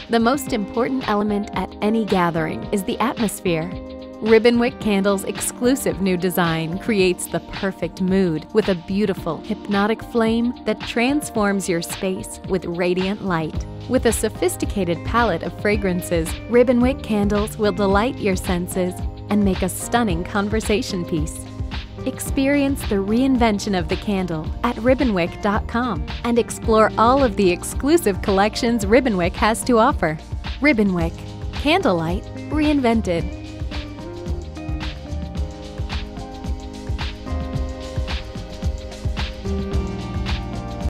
The most important element at any gathering is the atmosphere. RibbonWick Candle's exclusive new design creates the perfect mood with a beautiful, hypnotic flame that transforms your space with radiant light. With a sophisticated palette of fragrances, RibbonWick candles will delight your senses and make a stunning conversation piece. Experience the reinvention of the candle at RibbonWick.com and explore all of the exclusive collections RibbonWick has to offer. RibbonWick. Candlelight reinvented.